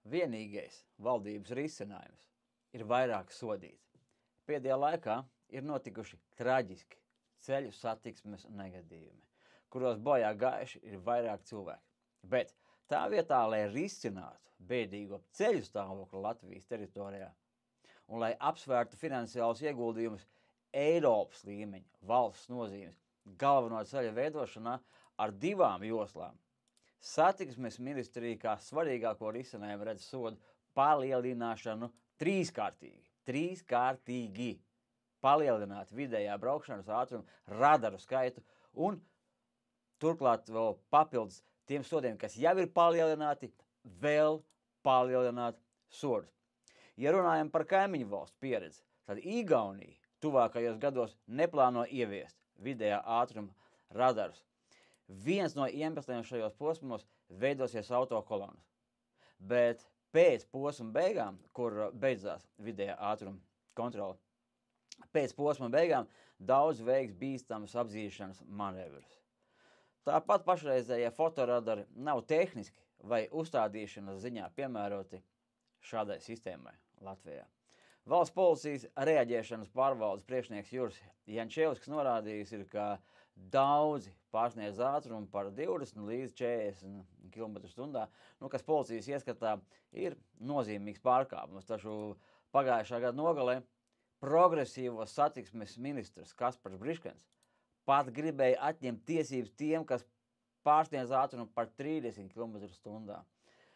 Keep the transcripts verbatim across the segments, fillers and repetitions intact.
Vienīgais valdības risinājums ir vairāk sodīt. Pēdējā laikā ir notikuši traģiski ceļu satiksmes negadījumi, kuros bojā gājuši ir vairāk cilvēki. Bet tā vietā, lai risinātu bēdīgo ceļu stāvokli Latvijas teritorijā un lai apsvērtu finansiālus ieguldījumus Eiropas līmeņa valsts nozīmes galveno ceļa veidošanā ar divām joslām, satiksmes ministrija kā svarīgāko risinājumu redz sodu palielināšanu trīskārtīgi. Trīskārtīgi palielināt vidējā braukšanas ātrumu, radaru skaitu un turklāt vēl papildus tiem sodiem, kas jau ir palielināti, vēl palielināt sodus. Ja runājam par kaimiņu valstu pieredzi, tad Igaunija tuvākajos gados neplāno ieviest vidējā ātruma radarus. Viens no iemesliem šajos posmos veidosies autokolonas, bet pēc posma beigām, kur beidzās vidējā ātruma kontrole, pēc posma beigām daudz veiks bīstamas apzīšanas manevrus. Tāpat pašreizējie fotoradari nav tehniski vai uzstādīšanas ziņā piemēroti šādai sistēmai Latvijā. Valsts policijas reaģēšanas pārvaldes priekšnieks Juris Jančevskis norādījis, ir, ka daudzi pārsniedz ātrumu par divdesmit līdz četrdesmit kilometru stundā, nu, kas policijas ieskatā ir nozīmīgs pārkāpums. Taču pagājušā gada nogalē progresīvo satiksmes ministrs Kaspars Briškens pat gribēja atņemt tiesības tiem, kas pārsniedz ātrumu par trīsdesmit kilometru stundā.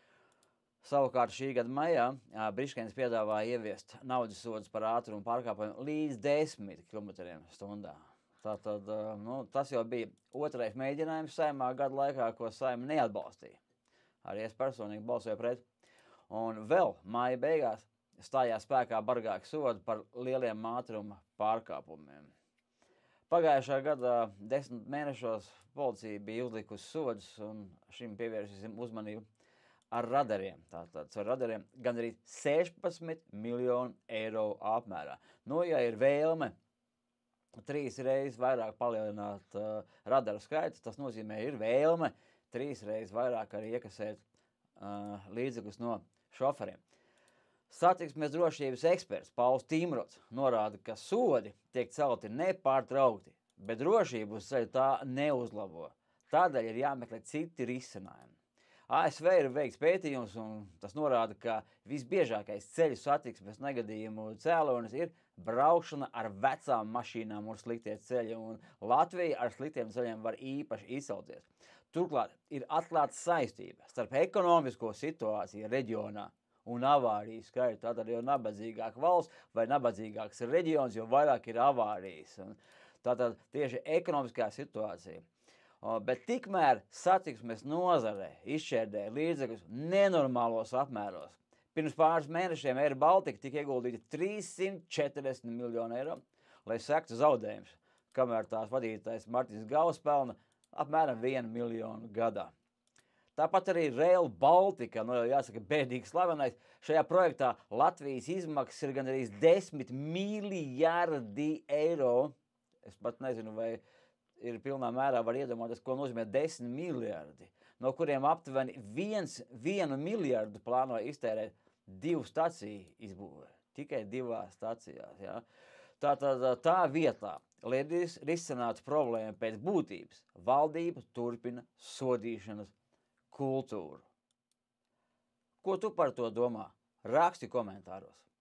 Savukārt šī gada maijā Briškens piedāvāja ieviest naudas sodus par ātrumu pārkāpumiem līdz desmit kilometriem stundā. Tātad, nu, tas jau bija otrais mēģinājums Saeimā gada laikā, ko Saeima neatbalstīja. Arī es personīgi balsoju pret. Un vēl māja beigās stājās spēkā bargāki sodi par lieliem ātruma pārkāpumiem. Pagājušā gada desmit mēnešos policija bija uzlikusi sodus, un šim pievērsīsim uzmanību, ar radariem. Tātad ar radariem gandrīz sešpadsmit miljonu eiro apmērā. Nu, ja ir vēlme trīs reizes vairāk palielināt uh, radaru skaitu, tas nozīmē, ir vēlme trīs reizes vairāk arī iekasēt uh, līdzekļus no šoferiem. Satiksmes drošības eksperts Pauls Tīmrots norāda, ka sodi tiek celti nepārtraukti, bet drošību uz ceļa tā neuzlabo. Tādēļ ir jāmeklē citi risinājumi. A S V ir veikts pētījums, un tas norāda, ka visbiežākais ceļu satiksmes negadījumu cēlonis ir braukšana ar vecām mašīnām un sliktie ceļi, un Latvija ar sliktiem ceļiem var īpaši izcelties. Turklāt ir atklāta saistība starp ekonomisko situāciju reģionā un avāriju skaitu. Tātad, jo nabadzīgāka valsts vai nabadzīgāks reģions, jo vairāk ir avārijas. Un tātad tieši ekonomiskā situācija. Bet tikmēr satiksmes nozare izšķērdē līdzekļus nenormālos apmēros. Pirms pāris mēnešiem Air Baltica tika ieguldīti trīssimt četrdesmit miljoni eiro, lai sektu zaudējumus, kamēr tās vadītājs Martins Gauss pelna apmēram vienu miljonu gadā. Tāpat arī Rail Baltica, nu jau jāsaka bēdīgi slavenais, šajā projektā Latvijas izmaksas ir gandrīz desmit miljardi eiro. Es pat nezinu, vai ir pilnā mērā var iedomāties, ko nozīmē desmit miljardi, no kuriem aptuveni viens, vienu miljardu plāno iztērēt divu staciju izbūvē. Tikai divās stacijās. Ja? Tātad tā vietā, lai risinātu problēmu pēc būtības, valdība turpina sodīšanas kultūru. Ko tu par to domā? Raksti komentāros.